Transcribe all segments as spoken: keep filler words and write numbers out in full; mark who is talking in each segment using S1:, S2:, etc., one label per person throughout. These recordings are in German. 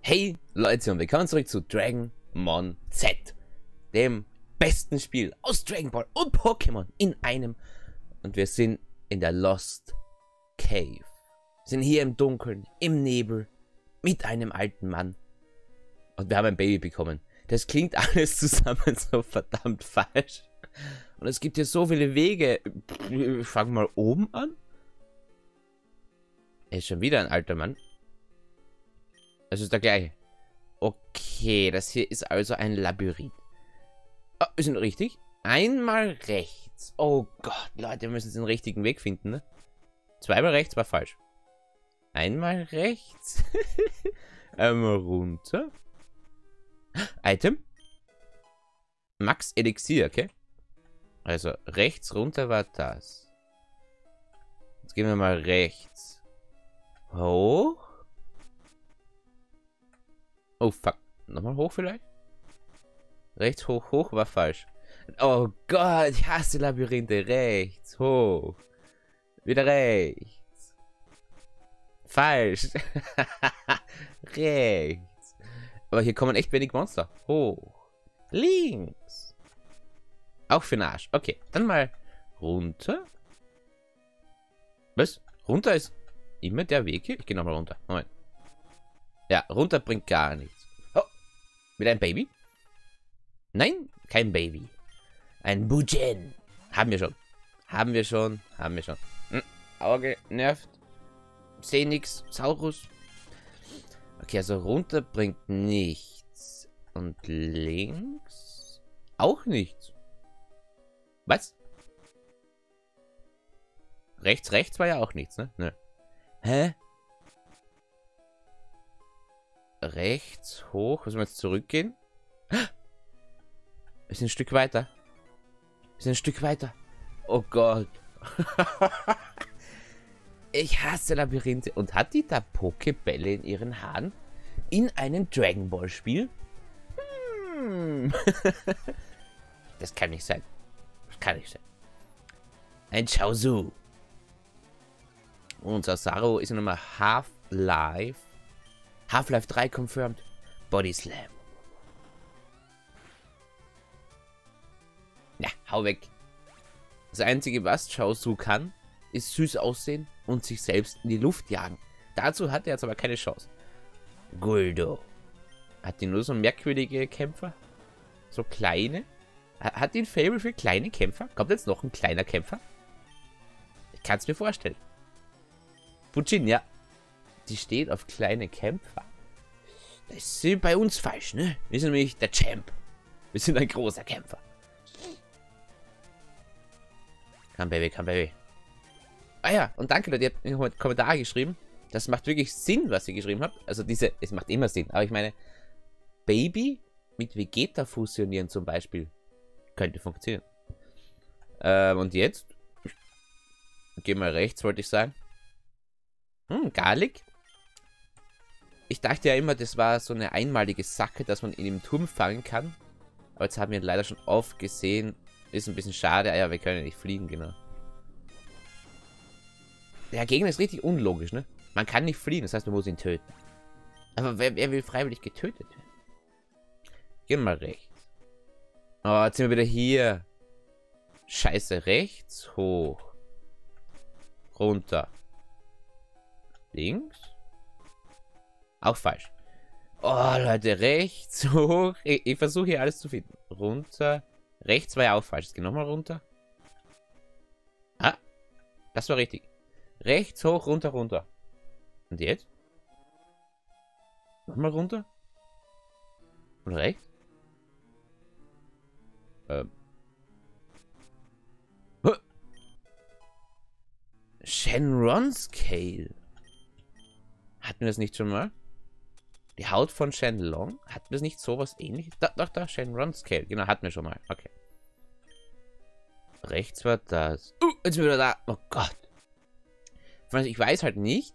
S1: Hey Leute und willkommen zurück zu Dragonmon Z, dem besten Spiel aus Dragon Ball und Pokémon in einem. Und wir sind in der Lost Cave. Wir sind hier im Dunkeln, im Nebel, mit einem alten Mann. Und wir haben ein Baby bekommen. Das klingt alles zusammen so verdammt falsch. Und es gibt hier so viele Wege. Ich fange mal oben an. Er ist schon wieder ein alter Mann. Das ist der gleiche. Okay, das hier ist also ein Labyrinth. Oh, ist das richtig? Einmal rechts. Oh Gott, Leute, wir müssen jetzt den richtigen Weg finden, ne? Zweimal rechts war falsch. Einmal rechts. Einmal runter. Item. Max Elixier, okay? Also rechts runter war das. Jetzt gehen wir mal rechts. Hoch. Oh fuck. Nochmal hoch vielleicht? Rechts hoch, hoch war falsch. Oh Gott, ich hasse Labyrinthe. Rechts, hoch. Wieder rechts. Falsch. Rechts. Aber hier kommen echt wenig Monster. Hoch. Links. Auch für den Arsch. Okay, dann mal runter. Was? Runter ist immer der Weg hier? Ich gehe nochmal runter. Moment. Ja, runter bringt gar nichts. Oh, wieder ein Baby? Nein, kein Baby. Ein Bujen. Haben wir schon. Haben wir schon. Haben wir schon. Hm, Auge nervt. Seh nix. Saurus. Okay, also runter bringt nichts. Und links auch nichts. Was? Rechts, rechts war ja auch nichts, ne? Ne. Hä? Rechts, hoch. Müssen wir jetzt zurückgehen? Wir sind ein Stück weiter. Wir sind ein Stück weiter. Oh Gott. Ich hasse Labyrinthe. Und hat die da Pokebälle in ihren Haaren? In einem Dragon Ball Spiel? Hm. Das kann nicht sein. Das kann nicht sein. Ein Chaozu. Unser Saro ist ja nochmal Half-Life. Half-Life drei confirmed. Body Slam. Ja, hau weg. Das Einzige, was Chaozu kann, ist süß aussehen und sich selbst in die Luft jagen. Dazu hat er jetzt aber keine Chance. Guldo. Hat die nur so merkwürdige Kämpfer? So kleine? Hat die ein Faible für kleine Kämpfer? Kommt jetzt noch ein kleiner Kämpfer? Ich kann es mir vorstellen. Fujin, ja. Die steht auf kleine Kämpfer. Das ist bei uns falsch, ne? Wir sind nämlich der Champ. Wir sind ein großer Kämpfer. Come Baby, come Baby. Ah ja, und danke Leute, ihr habt in den Kommentaren geschrieben. Das macht wirklich Sinn, was ihr geschrieben habt. Also diese, es macht immer Sinn. Aber ich meine, Baby mit Vegeta fusionieren zum Beispiel. Könnte funktionieren. Ähm, und jetzt? Geh mal rechts, wollte ich sagen. Hm, Garlic. Ich dachte ja immer, das war so eine einmalige Sache, dass man ihn im Turm fangen kann. Aber jetzt haben wir ihn leider schon oft gesehen. Ist ein bisschen schade. Ah ja, wir können ja nicht fliegen, genau. Der Gegner ist richtig unlogisch, ne? Man kann nicht fliehen, das heißt, man muss ihn töten. Aber wer, wer will freiwillig getötet werden? Gehen wir mal rechts. Oh, jetzt sind wir wieder hier. Scheiße, rechts, hoch. Runter. Links. Auch falsch. Oh, Leute, rechts, hoch. Ich, ich versuche hier alles zu finden. Runter. Rechts war ja auch falsch. Es geht nochmal runter. Ah, das war richtig. Rechts, hoch, runter, runter. Und jetzt? Nochmal runter. Und rechts? Ähm. Huh. Shenron Scale. Hatten wir das nicht schon mal? Die Haut von Shenlong? Hatten wir das nicht sowas ähnliches? Da, doch, da, Shenron Scale. Genau, hatten wir schon mal. Okay. Rechts war das. Uh, jetzt sind wir wieder da. Oh Gott. Ich weiß halt nicht,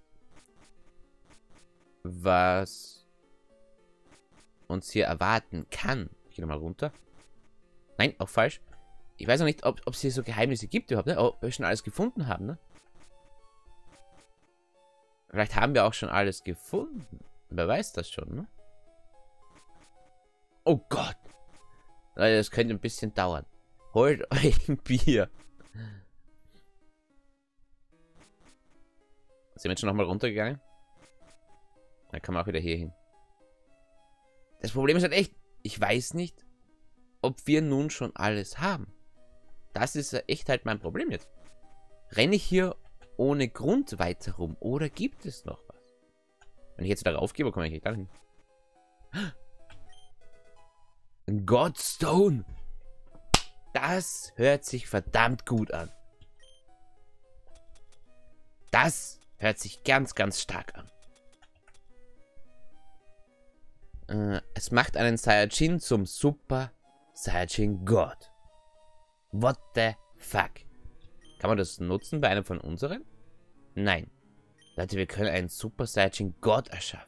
S1: was uns hier erwarten kann. Ich gehe nochmal runter. Nein, auch falsch. Ich weiß noch nicht, ob es hier so Geheimnisse gibt überhaupt, ne? Ob wir schon alles gefunden haben, ne? Vielleicht haben wir auch schon alles gefunden. Wer weiß das schon, ne? Oh Gott. Leute, das könnte ein bisschen dauern. Holt euch ein Bier. Sind wir jetzt schon nochmal runtergegangen? Dann kann man auch wieder hier hin. Das Problem ist halt echt, ich weiß nicht, ob wir nun schon alles haben. Das ist echt halt mein Problem jetzt. Renne ich hier ohne Grund weiter rum oder gibt es noch was? Wenn ich jetzt da raufgehe, wo komme ich da hin? Ein Godstone! Das hört sich verdammt gut an. Das hört sich ganz, ganz stark an. Äh, es macht einen Saiyajin zum Super Saiyajin God. What the fuck? Kann man das nutzen bei einem von unseren? Nein. Leute, wir können einen Super Saiyajin God erschaffen.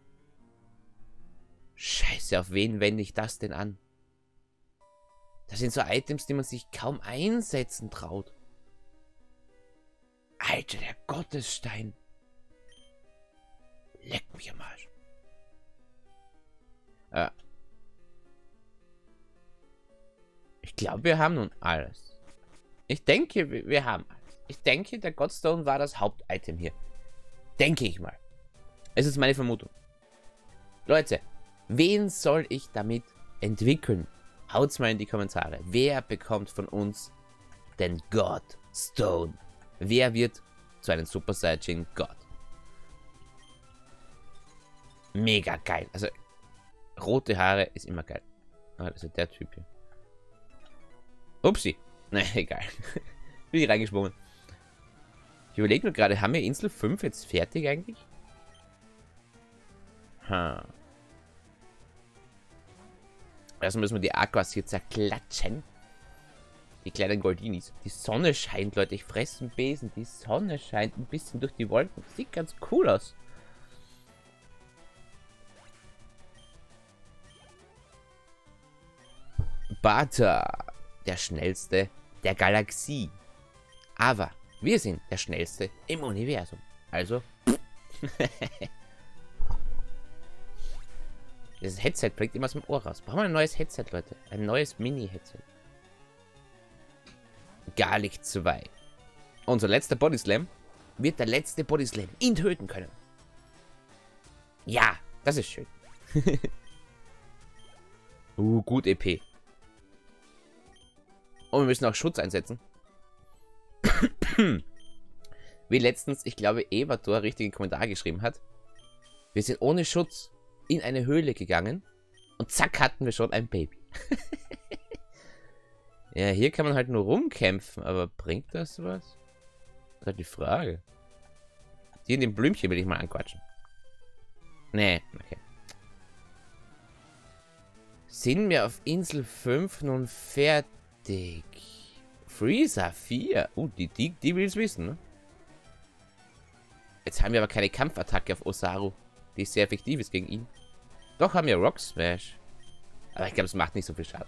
S1: Scheiße, auf wen wende ich das denn an? Das sind so Items, die man sich kaum einsetzen traut. Alter, der Gottesstein. Leck mich am Arsch. Äh. Ich glaube, wir haben nun alles. Ich denke, wir, wir haben alles. Ich denke, der Godstone war das Hauptitem hier. Denke ich mal. Es ist meine Vermutung. Leute, wen soll ich damit entwickeln? Haut's mal in die Kommentare. Wer bekommt von uns den Godstone? Wer wird zu einem Super Saiyajin God? Mega geil. Also, rote Haare ist immer geil. Ah, das ist der Typ hier. Upsi. Ne, egal. Bin ich reingeschwungen. Ich überlege nur gerade, haben wir Insel fünf jetzt fertig eigentlich? Ha. Also müssen wir die Aquas hier zerklatschen. Die kleinen Goldinis. Die Sonne scheint, Leute. Ich fresse einen Besen. Die Sonne scheint ein bisschen durch die Wolken. Sieht ganz cool aus. Bata. Der schnellste der Galaxie. Aber wir sind der schnellste im Universum. Also. Das Headset fliegt immer aus dem Ohr raus. Brauchen wir ein neues Headset, Leute. Ein neues Mini-Headset. Garlic zwei. Unser letzter Bodyslam wird der letzte Bodyslam ihn töten können. Ja, das ist schön. uh, gut E P. Und wir müssen auch Schutz einsetzen. Wie letztens, ich glaube, Evator richtigen Kommentar geschrieben hat. Wir sind ohne Schutz in eine Höhle gegangen und zack hatten wir schon ein Baby. Ja, hier kann man halt nur rumkämpfen, aber bringt das was? Das ist halt die Frage. Die in dem Blümchen will ich mal anquatschen. Nee, okay. Sind wir auf Insel fünf nun fertig? Freezer vier. Uh, die, die, die will es wissen, ne? Jetzt haben wir aber keine Kampfattacke auf Osaru, die sehr effektiv ist gegen ihn. Doch haben wir Rock Smash. Aber ich glaube, es macht nicht so viel Schaden.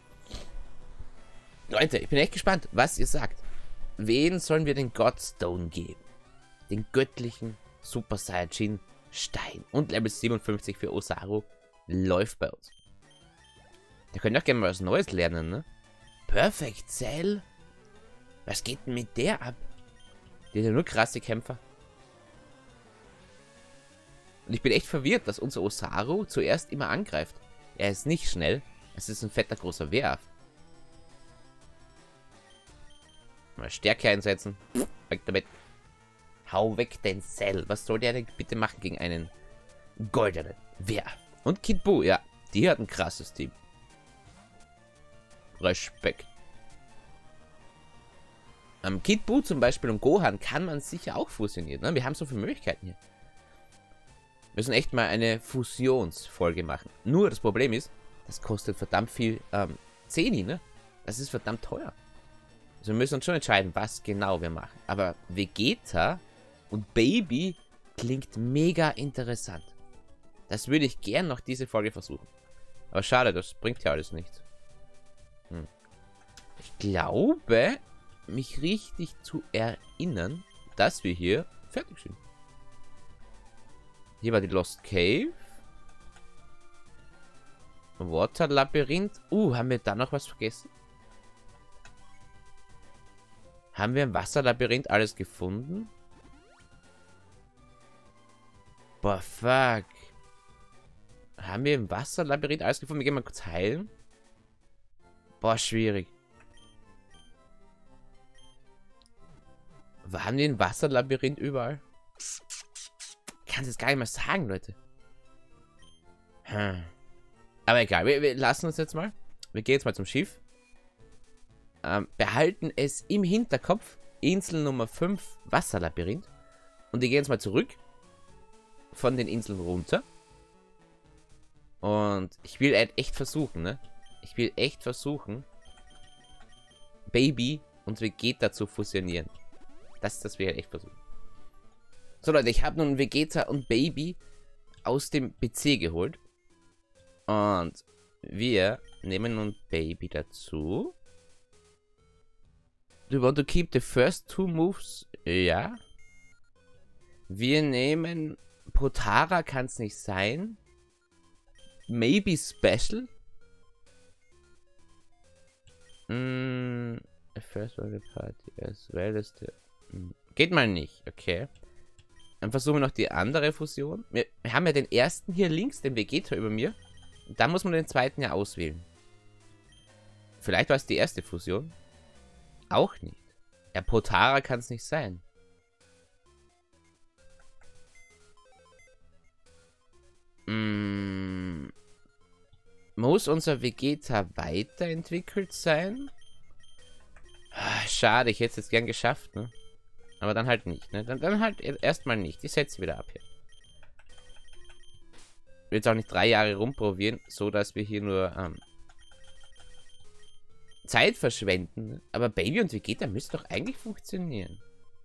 S1: Leute, ich bin echt gespannt, was ihr sagt. Wen sollen wir den Godstone geben? Den göttlichen Super Saiyajin Stein. Und Level siebenundfünfzig für Osaru läuft bei uns. Da könnt ihr auch gerne mal was Neues lernen, ne? Perfect Cell? Was geht denn mit der ab? Die sind ja nur krasse Kämpfer. Und ich bin echt verwirrt, dass unser Osaru zuerst immer angreift. Er ist nicht schnell. Es ist ein fetter großer Werf. Mal Stärke einsetzen. Weg damit. Hau weg den Cell. Was soll der denn bitte machen gegen einen goldenen Werf? Und Kid Buu, ja. Die hat ein krasses Team. Respekt. Am Kid Buu zum Beispiel und Gohan kann man sicher auch fusionieren. Ne? Wir haben so viele Möglichkeiten hier. Wir müssen echt mal eine Fusionsfolge machen. Nur das Problem ist, das kostet verdammt viel ähm, Zeni, ne? Das ist verdammt teuer. Also wir müssen uns schon entscheiden, was genau wir machen. Aber Vegeta und Baby klingt mega interessant. Das würde ich gern noch diese Folge versuchen. Aber schade, das bringt ja alles nichts. Hm. Ich glaube, mich richtig zu erinnern, dass wir hier fertig sind. Hier war die Lost Cave. Water-Labyrinth. Uh, haben wir da noch was vergessen? Haben wir im Wasserlabyrinth alles gefunden? Boah, fuck. Haben wir im Wasserlabyrinth alles gefunden? Wir gehen mal kurz heilen. Boah, schwierig. Waren wir im Wasserlabyrinth überall? Kann es jetzt gar nicht mehr sagen, Leute. Hm. Aber egal, wir, wir lassen uns jetzt mal. Wir gehen jetzt mal zum Schiff. Ähm, behalten es im Hinterkopf. Insel Nummer fünf, Wasserlabyrinth. Und die gehen jetzt mal zurück. Von den Inseln runter. Und ich will echt versuchen, ne? Ich will echt versuchen, Baby und Vegeta zu fusionieren. Das, das will ich echt versuchen. So, Leute, ich habe nun Vegeta und Baby aus dem P C geholt. Und wir nehmen nun Baby dazu. Do you want to keep the first two moves? Ja. Wir nehmen Potara, kann es nicht sein. Maybe Special. Mm, first World Party as well as the... Geht mal nicht, okay. Dann versuchen wir noch die andere Fusion. Wir, wir haben ja den ersten hier links, den Vegeta über mir. Und dann muss man den zweiten ja auswählen. Vielleicht war es die erste Fusion. Auch nicht. Ja, Potara kann es nicht sein. Mm, muss unser Vegeta weiterentwickelt sein? Schade, ich hätte es jetzt gern geschafft, ne? Aber dann halt nicht, ne? Dann, dann halt erstmal nicht. Ich setze wieder ab hier. Ich will jetzt auch nicht drei Jahre rumprobieren, so dass wir hier nur ähm, Zeit verschwenden. Ne? Aber Baby und Vegeta müssen doch eigentlich funktionieren.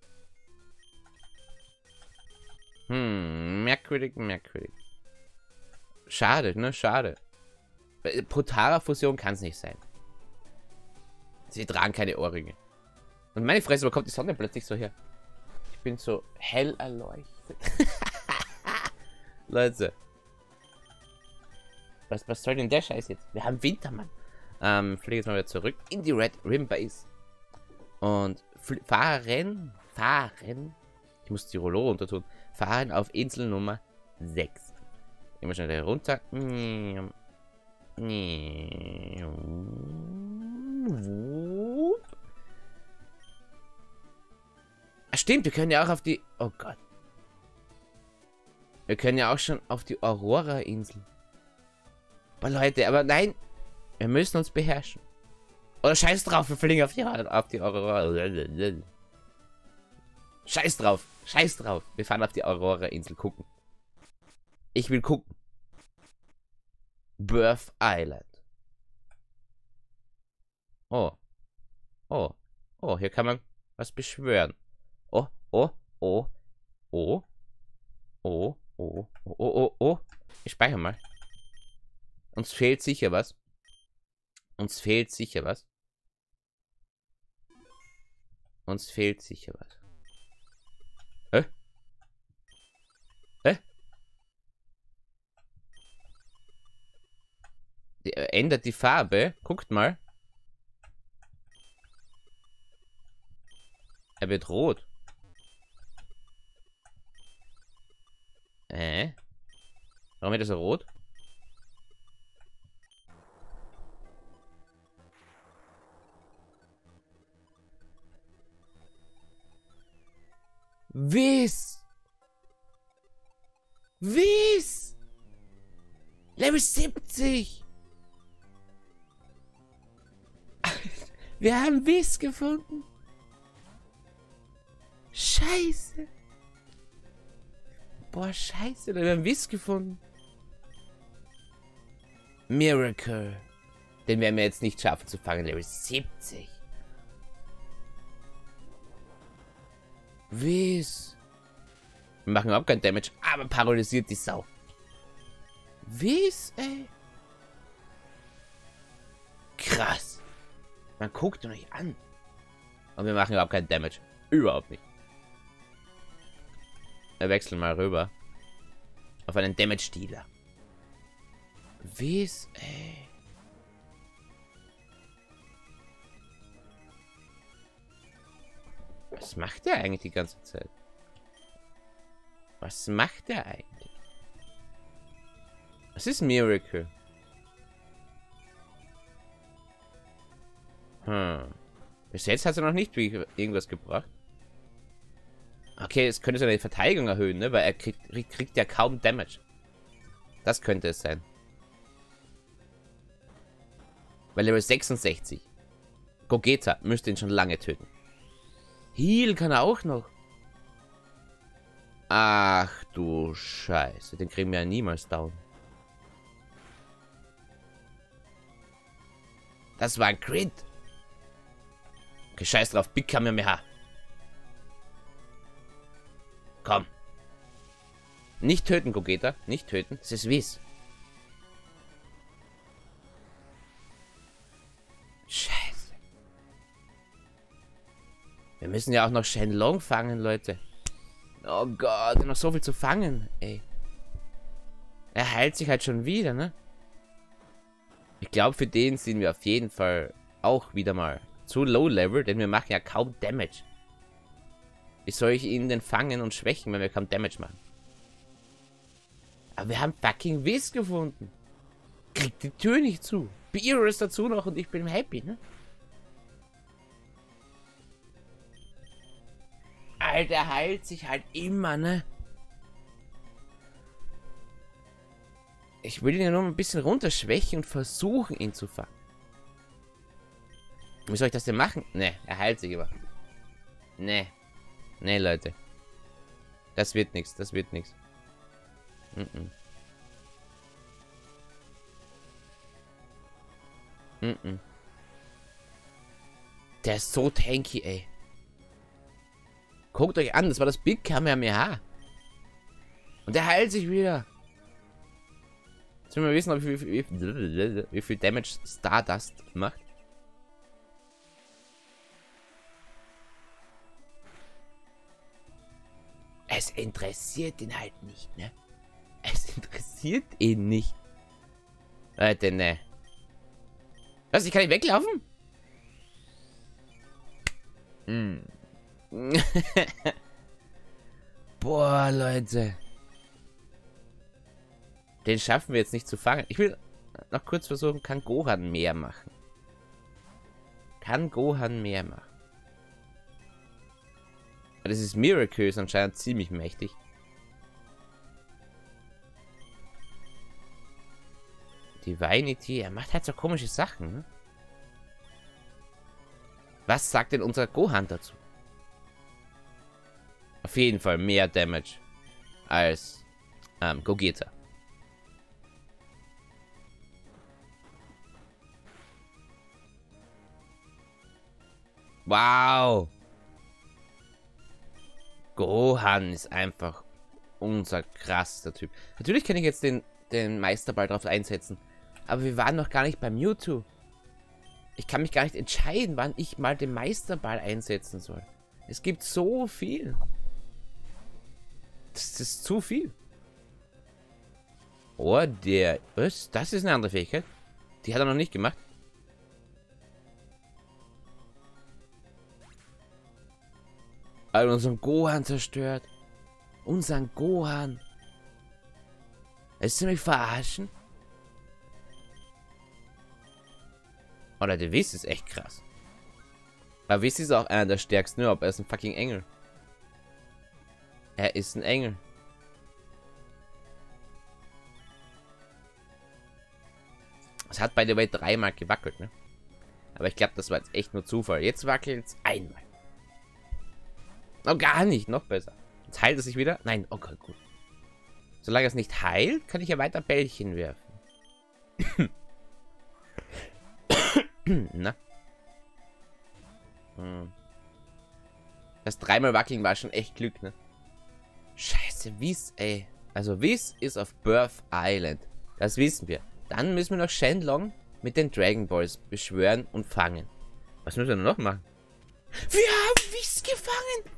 S1: Hm, merkwürdig, merkwürdig. Schade, ne? Schade. Potara-Fusion kann es nicht sein. Sie tragen keine Ohrringe. Und meine Fresse, wo kommt die Sonne plötzlich so her? Ich bin so hell erleuchtet. Leute. Was, was soll denn der Scheiß jetzt? Wir haben Winter, Mann. Ähm, fliege jetzt mal wieder zurück in die Red Rim Base. Und fahren, fahren. Ich muss die Rollo runter tun. Fahren auf Insel Nummer sechs. Gehen wir schnell runter. Ah, stimmt, wir können ja auch auf die... Oh Gott. Wir können ja auch schon auf die Aurora-Insel. Aber Leute, aber nein. Wir müssen uns beherrschen. Oder scheiß drauf, wir fliegen auf die, auf die Aurora. Scheiß drauf, scheiß drauf. Wir fahren auf die Aurora-Insel gucken. Ich will gucken. Birth Island. Oh. Oh. Oh, hier kann man was beschwören. Oh, oh, oh, oh, oh, oh, oh, oh, oh. Ich speichere mal. Uns fehlt sicher was. Uns fehlt sicher was. Uns fehlt sicher was. Hä? Hä? Die, äh, ändert die Farbe. Guckt mal. Er wird rot. Äh? Warum wird er so rot? Wiss! Wiss! Level siebzig! Wir haben Wiss gefunden! Scheiße! Boah, scheiße, wir haben Wiss gefunden. Miracle. Den werden wir jetzt nicht schaffen zu fangen. Level siebzig. Wiss. Wir machen überhaupt kein Damage, aber paralysiert die Sau. Wiss, ey. Krass. Man guckt ihn euch an. Und wir machen überhaupt kein Damage. Überhaupt nicht. Wir wechseln mal rüber. Auf einen Damage-Dealer. Whis, ey. Was macht der eigentlich die ganze Zeit? Was macht der eigentlich? Was ist Miracle? Hm. Bis jetzt hat er noch nicht irgendwas gebracht. Okay, es könnte seine Verteidigung erhöhen, ne? Weil er kriegt, kriegt ja kaum Damage. Das könnte es sein. Weil Level sechsundsechzig. Gogeta müsste ihn schon lange töten. Heal kann er auch noch. Ach du Scheiße. Den kriegen wir ja niemals down. Das war ein Crit. Okay, scheiß drauf. Big Kamehameha. Komm. Nicht töten, Gogeta. Nicht töten. Das ist Whis. Scheiße. Wir müssen ja auch noch Shenlong fangen, Leute. Oh Gott, noch so viel zu fangen, ey. Er heilt sich halt schon wieder, ne? Ich glaube, für den sind wir auf jeden Fall auch wieder mal zu low level, denn wir machen ja kaum Damage. Wie soll ich ihn denn fangen und schwächen, wenn wir kaum Damage machen? Aber wir haben fucking Whis gefunden. Kriegt die Tür nicht zu. Beerus dazu noch und ich bin happy, ne? Alter, heilt sich halt immer, ne? Ich will ihn ja nur ein bisschen runterschwächen und versuchen, ihn zu fangen. Wie soll ich das denn machen? Ne, er heilt sich immer. Ne. Ne, Leute. Das wird nichts, das wird nichts. Mhm. Mhm. Der ist so tanky, ey. Guckt euch an, das war das Big Kamehameha. Und der heilt sich wieder. Jetzt will wir wissen, wie viel, wie, wie viel Damage Stardust macht. Es interessiert ihn halt nicht, ne? Es interessiert ihn nicht. Leute, ne. Was, ich kann nicht weglaufen? Hm. Boah, Leute. Den schaffen wir jetzt nicht zu fangen. Ich will noch kurz versuchen, kann Gohan mehr machen? Kann Gohan mehr machen? Das ist Miracle, ist anscheinend ziemlich mächtig. Divinity, er macht halt so komische Sachen, ne? Was sagt denn unser Gohan dazu? Auf jeden Fall mehr Damage als ähm, Gogeta. Wow. Gohan ist einfach unser krasser Typ. Natürlich kann ich jetzt den, den Meisterball drauf einsetzen. Aber wir waren noch gar nicht beim Mewtwo. Ich kann mich gar nicht entscheiden, wann ich mal den Meisterball einsetzen soll. Es gibt so viel. Das ist zu viel. Oh, der... Was? Das ist eine andere Fähigkeit. Die hat er noch nicht gemacht. Also unseren Gohan zerstört. Unseren Gohan. Willst du mich verarschen? Oder der Whis ist echt krass. Aber Whis ist auch einer der stärksten. Nur, aber er ist ein fucking Engel. Er ist ein Engel. Es hat by the way dreimal gewackelt, ne? Aber ich glaube, das war jetzt echt nur Zufall. Jetzt wackelt es einmal. Oh, gar nicht. Noch besser. Jetzt heilt es sich wieder. Nein, okay, gut. Solange es nicht heilt, kann ich ja weiter Bällchen werfen. Na? Hm. Das dreimal wackeln war schon echt Glück, ne? Scheiße, Whis, ey. Also Whis ist auf Birth Island. Das wissen wir. Dann müssen wir noch Shenlong mit den Dragon Balls beschwören und fangen. Was müssen wir noch machen? Wir haben Whis gefangen!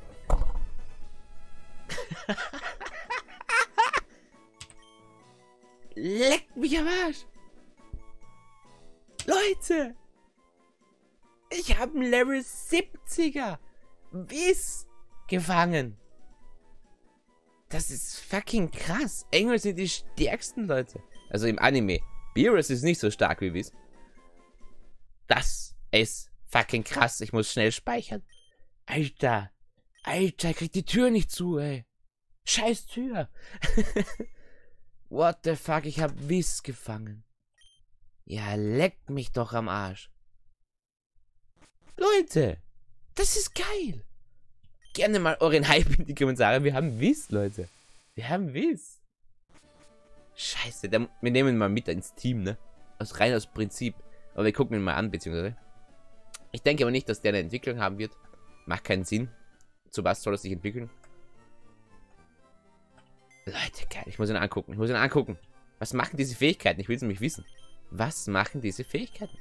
S1: Leck mich am Arsch! Leute! Ich habe einen Level siebziger Whis gefangen. Das ist fucking krass. Engel sind die stärksten, Leute. Also im Anime. Beerus ist nicht so stark wie Whis. Das ist fucking krass. Ich muss schnell speichern. Alter. Alter, krieg die Tür nicht zu, ey. Scheiß Tür. What the fuck, ich hab Whis gefangen. Ja, leckt mich doch am Arsch. Leute, das ist geil. Gerne mal euren Hype in die Kommentare. Wir haben Whis, Leute. Wir haben Whis. Scheiße, dann, wir nehmen ihn mal mit ins Team, ne? Aus, rein aus Prinzip. Aber wir gucken ihn mal an, beziehungsweise. Ich denke aber nicht, dass der eine Entwicklung haben wird. Macht keinen Sinn. Zu was soll er sich entwickeln? Leute, geil. Ich muss ihn angucken. Ich muss ihn angucken. Was machen diese Fähigkeiten? Ich will es nämlich wissen. Was machen diese Fähigkeiten?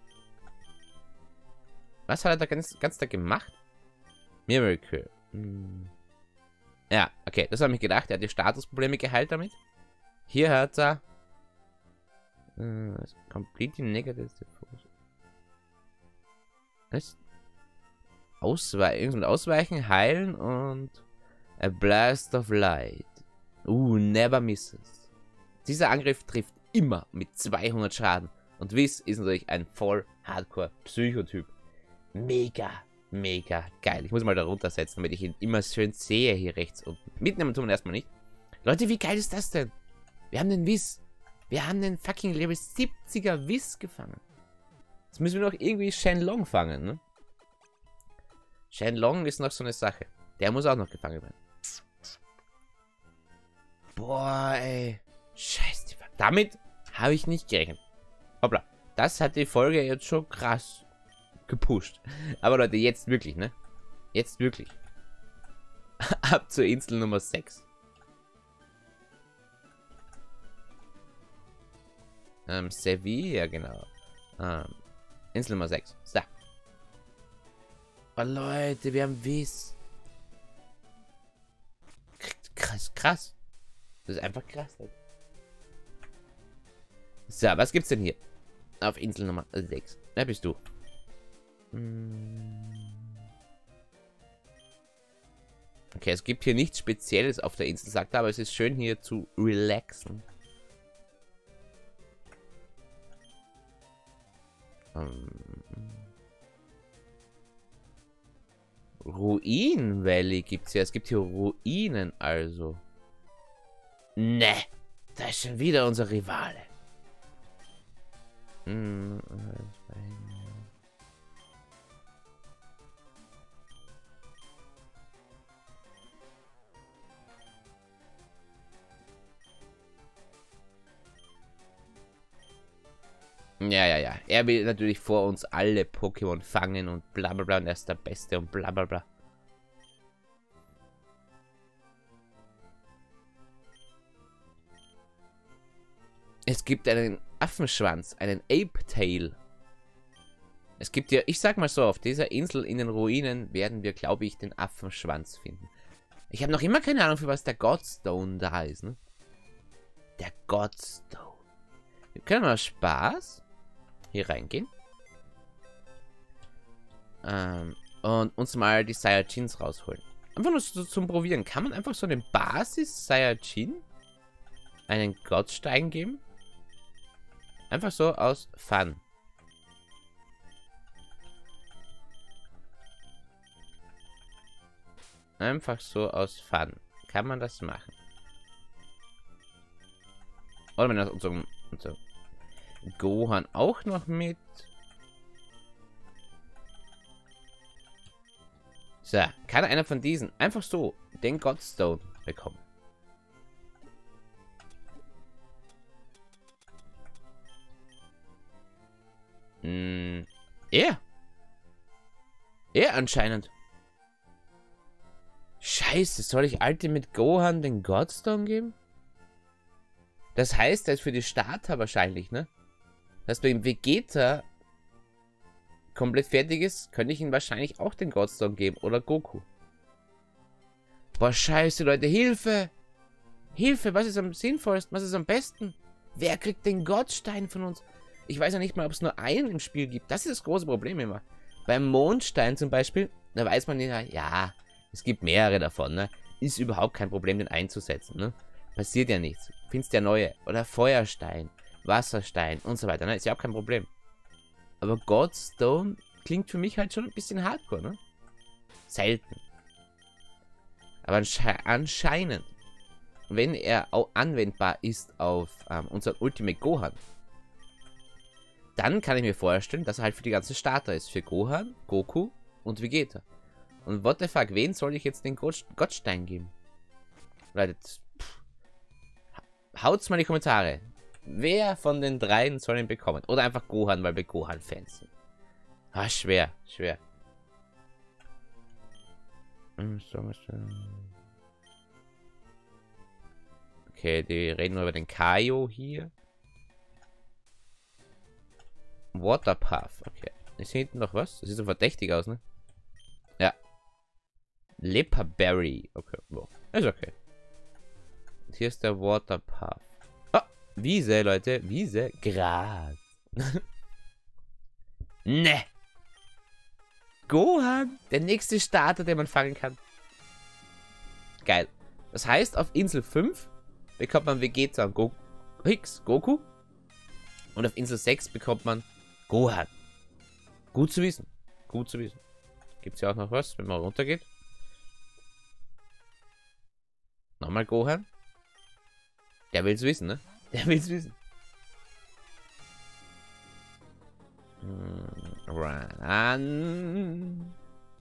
S1: Was hat er da ganz, ganz da gemacht? Miracle. Hm. Ja, okay. Das habe ich gedacht. Er hat die Statusprobleme geheilt damit. Hier hat er... Uh, completely negative. Was? Ausweichen und Ausweichen, heilen und a blast of light. Uh, never misses. Dieser Angriff trifft immer mit zweihundert Schaden. Und Whis ist natürlich ein voll Hardcore Psychotyp. Mega, mega geil. Ich muss mal da runtersetzen, damit ich ihn immer schön sehe hier rechts unten. Mitnehmen tun wir erstmal nicht. Leute, wie geil ist das denn? Wir haben den Whis. Wir haben den fucking Level siebziger Whis gefangen. Jetzt müssen wir noch irgendwie Shenlong fangen, ne? Shenlong ist noch so eine Sache. Der muss auch noch gefangen werden. Boah, ey. Scheiße. Damit habe ich nicht gerechnet. Hoppla. Das hat die Folge jetzt schon krass gepusht. Aber Leute, jetzt wirklich, ne? Jetzt wirklich. Ab zur Insel Nummer sechs. Ähm, Sevilla, genau. Ähm, Insel Nummer sechs. So. Oh, Leute, wir haben Whis. Krass, krass. Das ist einfach krass, Leute. So, was gibt's denn hier? Auf Insel Nummer sechs. Wer bist du? Okay, es gibt hier nichts Spezielles auf der Insel, sagt er, aber es ist schön hier zu relaxen. Um, Ruin Valley gibt's ja. Es gibt hier Ruinen, also. Ne, da ist schon wieder unser Rivale. Hm, Ja, ja, ja. Er will natürlich vor uns alle Pokémon fangen und bla bla bla und er ist der Beste und bla bla bla. Es gibt einen Affenschwanz, einen Ape Tail. Es gibt ja, ich sag mal so, auf dieser Insel in den Ruinen werden wir, glaube ich, den Affenschwanz finden. Ich habe noch immer keine Ahnung, für was der Godstone da ist, ne? Der Godstone. Wir können mal Spaß hier reingehen. Ähm, und uns mal die Saiyajins rausholen. Einfach nur so zum Probieren. Kann man einfach so einen Basis-Saiyajin einen Gottstein geben? Einfach so aus Fun. Einfach so aus Fun. Kann man das machen? Oder wenn das unser, unser Gohan auch noch mit. So, kann einer von diesen einfach so den Godstone bekommen? Hm, er. Er anscheinend. Scheiße, soll ich Ultimate Gohan den Godstone geben? Das heißt, er ist für die Starter wahrscheinlich, ne? Dass bei Vegeta komplett fertig ist, könnte ich ihm wahrscheinlich auch den Godstone geben. Oder Goku. Boah, scheiße, Leute. Hilfe! Hilfe, was ist am sinnvollsten? Was ist am besten? Wer kriegt den Gottstein von uns? Ich weiß ja nicht mal, ob es nur einen im Spiel gibt. Das ist das große Problem immer. Beim Mondstein zum Beispiel, da weiß man ja, ja, es gibt mehrere davon, ne? Ist überhaupt kein Problem, den einzusetzen, ne? Passiert ja nichts. Findest ja neue. Oder Feuerstein, Wasserstein und so weiter, ne? Ist ja auch kein Problem. Aber Godstone klingt für mich halt schon ein bisschen hardcore, ne? Selten. Aber ansche anscheinend, wenn er auch anwendbar ist auf ähm, unseren Ultimate Gohan, dann kann ich mir vorstellen, dass er halt für die ganzen Starter ist. Für Gohan, Goku und Vegeta. Und what the fuck, wen soll ich jetzt den Gott Gottstein geben? Leute, haut's mal in die Kommentare. Wer von den dreien soll ihn bekommen? Oder einfach Gohan, weil wir Gohan-Fans sind. Ah, schwer, schwer. Okay, die reden nur über den Kaio hier. Waterpath, okay. Ist hier hinten noch was? Das sieht so verdächtig aus, ne? Ja. Leperberry. Okay, wow. Ist okay. Und hier ist der Waterpath. Ah, Wiese, Leute. Wiese. Gras. Ne. Gohan. Der nächste Starter, den man fangen kann. Geil. Das heißt, auf Insel fünf bekommt man Vegeta und Go Hicks, Goku. Und auf Insel sechs bekommt man Gohan. Gut zu wissen. Gut zu wissen. Gibt es ja auch noch was, wenn man runtergeht. Nochmal Gohan. Der will es wissen, ne? Der will es wissen. Run.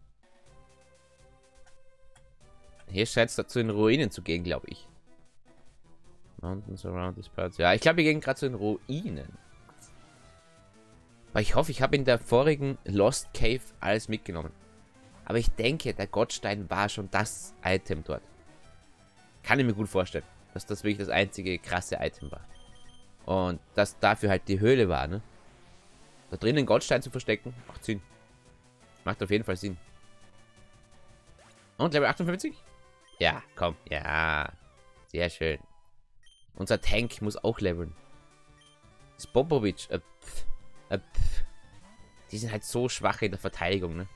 S1: Hier scheint es dazu in Ruinen zu gehen, glaube ich. Mountains around this part. Ja, ich glaube, wir gehen gerade zu den Ruinen. Aber ich hoffe, ich habe in der vorigen Lost Cave alles mitgenommen. Aber ich denke, der Gottstein war schon das Item dort. Kann ich mir gut vorstellen, dass das wirklich das einzige krasse Item war. Und dass dafür halt die Höhle war, ne? Da drin den Gottstein zu verstecken, macht Sinn. Macht auf jeden Fall Sinn. Und Level achtundfünfzig? Ja, komm. Ja. Sehr schön. Unser Tank muss auch leveln. Spopovic. Äh, pf, äh, pf. Die sind halt so schwach in der Verteidigung, ne?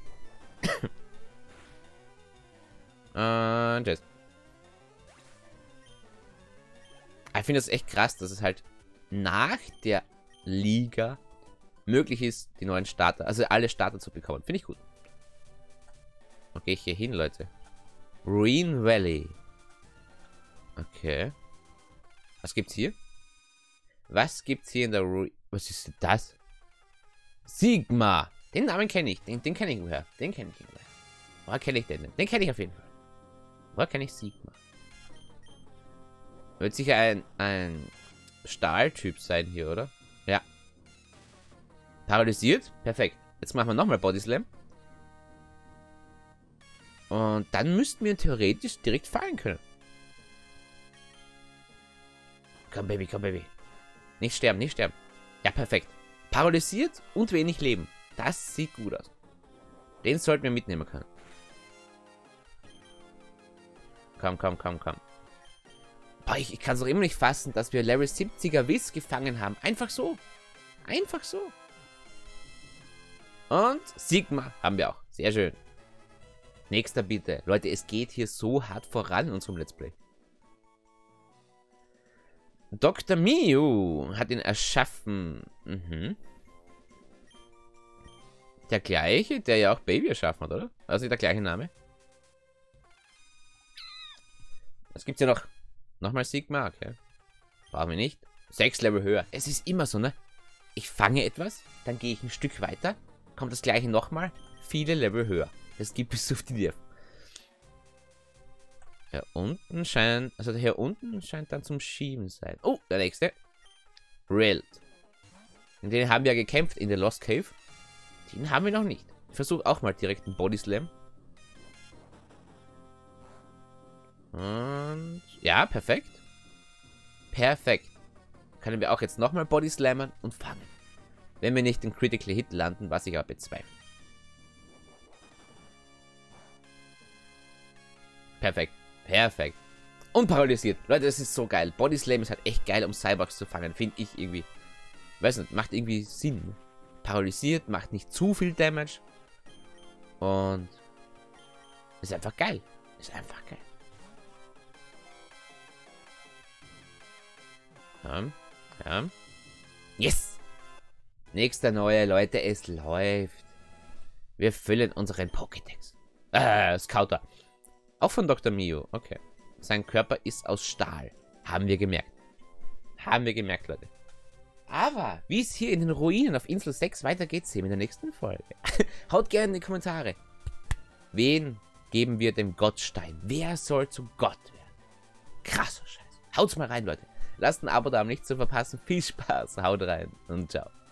S1: Und jetzt. Ich finde das echt krass, dass es halt nach der Liga möglich ist, die neuen Starter, also alle Starter zu bekommen. Finde ich gut. Okay, ich hier hin, Leute. Ruin Valley. Okay. Was gibt's hier? Was gibt's hier in der Ruin? Was ist das? Sigma. Den Namen kenne ich. Den, den kenne ich woher. Den kenne ich woher. Woher kenne ich den denn? Den kenne ich auf jeden Fall. Woher kenne ich Sigma? Wird sicher ein, ein Stahltyp sein hier, oder? Ja. Paralysiert. Perfekt. Jetzt machen wir nochmal Body Slam. Und dann müssten wir theoretisch direkt fallen können. Komm, Baby, komm, Baby. Nicht sterben, nicht sterben. Ja, perfekt. Paralysiert und wenig Leben. Das sieht gut aus. Den sollten wir mitnehmen können. Komm, komm, komm, komm. Boah, ich, ich kann es auch immer nicht fassen, dass wir Level siebziger Whis gefangen haben. Einfach so. Einfach so. Und Sigma haben wir auch. Sehr schön. Nächster bitte. Leute, es geht hier so hart voran in unserem Let's Play. Doktor Miu hat ihn erschaffen. Mhm. Der gleiche, der ja auch Baby erschaffen hat, oder? Also der gleiche Name. Was gibt's ja noch? Nochmal Sigma, okay. Brauchen wir nicht. Sechs Level höher. Es ist immer so, ne? Ich fange etwas, dann gehe ich ein Stück weiter, kommt das gleiche nochmal, viele Level höher. Das gibt es auf die Nerven. Hier unten scheint, also hier unten scheint dann zum Schieben sein. Oh, der nächste. Rild. In den haben wir ja gekämpft in der Lost Cave. Den haben wir noch nicht. Ich versuche auch mal direkt einen Body Slam. Und ja, perfekt. Perfekt. Können wir auch jetzt nochmal Body Slammen und fangen. Wenn wir nicht den Critical Hit landen, was ich aber bezweifle. Perfekt. Perfekt. Und paralysiert. Leute, das ist so geil. Body Slam ist halt echt geil, um Cyborgs zu fangen. Finde ich irgendwie. Weiß nicht, macht irgendwie Sinn. Paralysiert, macht nicht zu viel Damage. Und ist einfach geil. Ist einfach geil. Ja, ja. Yes! Nächster neue Leute, es läuft. Wir füllen unseren Pokédex. Äh, Scouter. Auch von Doktor Mio. Okay. Sein Körper ist aus Stahl. Haben wir gemerkt. Haben wir gemerkt, Leute. Aber, wie es hier in den Ruinen auf Insel sechs weitergeht, sehen wir in der nächsten Folge. Haut gerne in die Kommentare. Wen geben wir dem Gottstein? Wer soll zum Gott werden? Krasser Scheiß. Haut's mal rein, Leute. Lasst ein Abo da, um nichts zu verpassen. Viel Spaß. Haut rein und ciao.